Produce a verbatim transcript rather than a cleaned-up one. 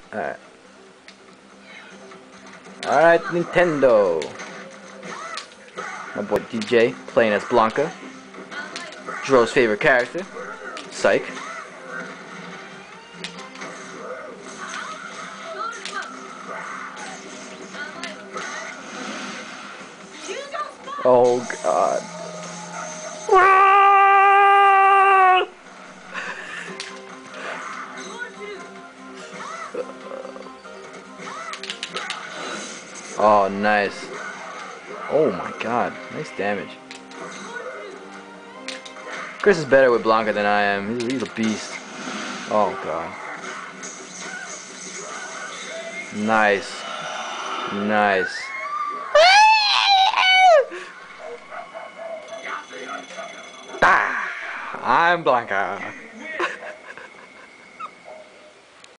Alright. Alright, Nintendo. My boy D J playing as Blanca. Dro's favorite character. Psych. Oh god. Oh, nice. Oh my god, nice damage. Chris is better with Blanca than I am. He's, he's a beast. Oh god. Nice. Nice. Ah, I'm Blanca.